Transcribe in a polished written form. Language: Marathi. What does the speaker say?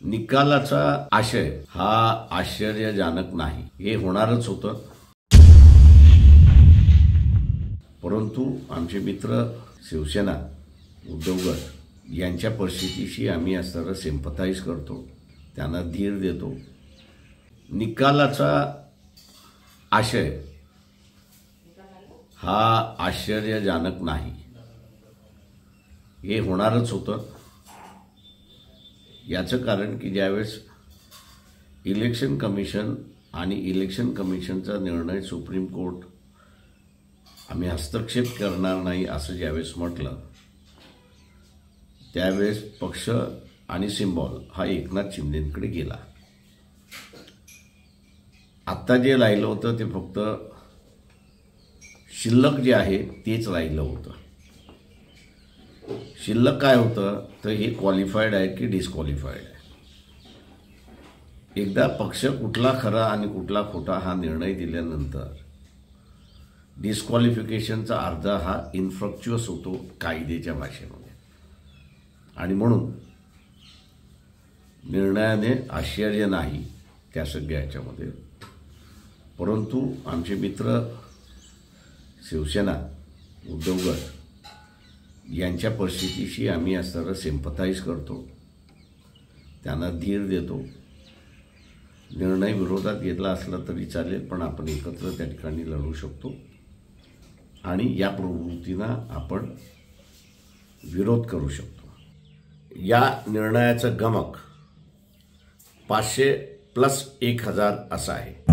निकालाचा आशय हा आश्चर्यजनक नाही, हे होणारच होतं। परंतु आमचे मित्र शिवसेना उद्धव गट यांच्या परिस्थितीशी आम्ही असं सिंपथाइज करतो, त्यांना धीर देतो। निकालाचा आशय हा आश्चर्यजनक नाही, हे होणारच होतं। याचं कारण की ज्यावेळेस इलेक्शन कमिशन आणि इलेक्शन कमिशनचा निर्णय सुप्रीम कोर्ट आम्ही हस्तक्षेप करणार नाही असं ज्यावेळेस म्हटलं, त्यावेळेस पक्ष आणि सिम्बॉल हा एकनाथ शिंदेंकडे गेला। आत्ता जे राहिलं होतं ते फक्त शिल्लक जे आहे तेच राहिलं होतं। शिल्लक काय होतं तर हे क्वालिफाईड आहे की डिस्क्वालिफाईड आहे। एकदा पक्ष कुठला खरा आणि कुठला खोटा हा निर्णय दिल्यानंतर डिस्क्वालिफिकेशनचा अर्थ हा इन्फ्रक्च्युअस होतो कायद्याच्या भाषेमध्ये, आणि म्हणून निर्णयाने आश्चर्य नाही त्या सगळ्या ह्याच्यामध्ये। परंतु आमचे मित्र शिवसेना उद्धव गट यांच्या परिस्थितीशी आम्ही असं सिंपथाइज करतो, त्यांना धीर देतो। निर्णय विरोधात घेतला असला तरी चालेल, पण आपण एकत्र त्या ठिकाणी लढू शकतो आणि या प्रवृत्तींना आपण विरोध करू शकतो। या निर्णयाचं गमक 500 + 1000 असं आहे।